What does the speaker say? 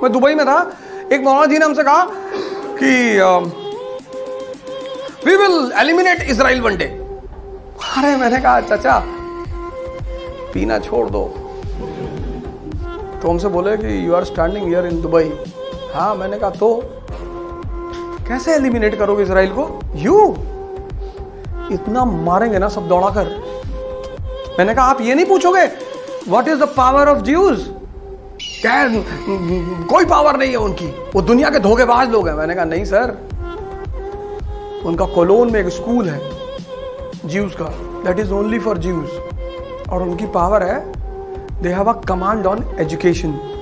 मैं दुबई में था, एक मौलाना जी ने हमसे कहा कि we will eliminate Israel one day. अरे मैंने कहा चाचा पीना छोड़ दो। तो हमसे बोले कि you are standing here in Dubai. हाँ, मैंने कहा तो कैसे एलिमिनेट करोगे इजराइल को? यू इतना मारेंगे ना सब दौड़ाकर। मैंने कहा आप ये नहीं पूछोगे what is the power of Jews? क्या कोई पावर नहीं है उनकी, वो दुनिया के धोखेबाज लोग हैं। मैंने कहा नहीं सर, उनका कोलोन में एक स्कूल है ज्यूज का, that is only for Jews, और उनकी पावर है they have a command on education.